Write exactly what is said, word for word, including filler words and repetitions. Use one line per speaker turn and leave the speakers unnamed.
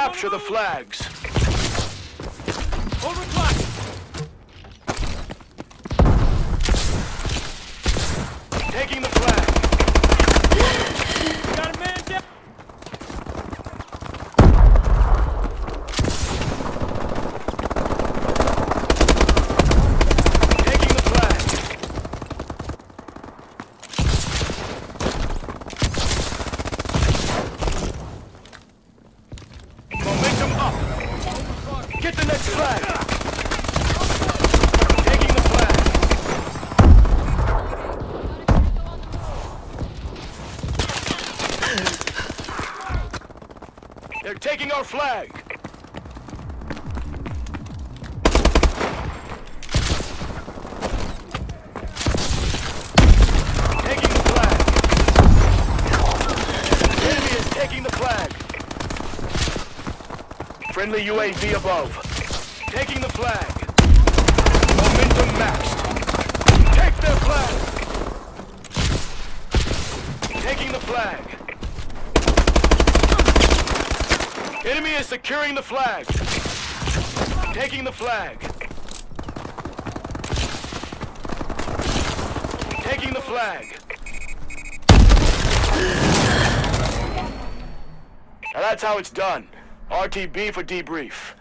Capture the flags.
Overclock!
Taking the flag.
Got a man down!
Taking the flag. Momentum up. Get the next flag. Taking the flag. They're taking our flag. Taking the flag. The enemy is taking the flag. Friendly U A V above. Taking the flag. Momentum maxed. Take their flag. Taking the flag. Enemy is securing the flag. Taking the flag. Taking the flag. Now that's how it's done. R T B for debrief.